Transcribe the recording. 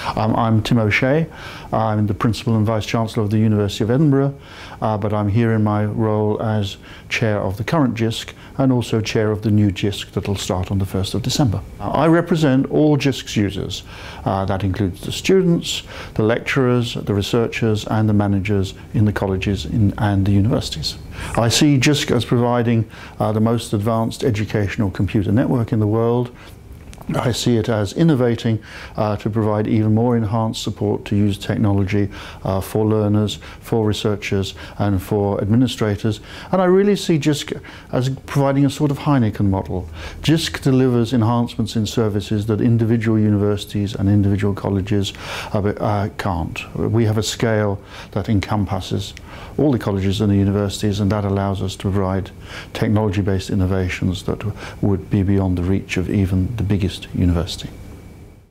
I'm Tim O'Shea. I'm the Principal and Vice-Chancellor of the University of Edinburgh, but I'm here in my role as Chair of the current JISC and also Chair of the new JISC that will start on the 1st of December. I represent all JISC's users. That includes the students, the lecturers, the researchers and the managers in the colleges and the universities. I see JISC as providing the most advanced educational computer network in the world. I see it as innovating to provide even more enhanced support to use technology for learners, for researchers and for administrators. And I really see JISC as providing a sort of Heineken model. JISC delivers enhancements in services that individual universities and individual colleges can't. We have a scale that encompasses all the colleges and the universities, and that allows us to provide technology-based innovations that would be beyond the reach of even the biggest university.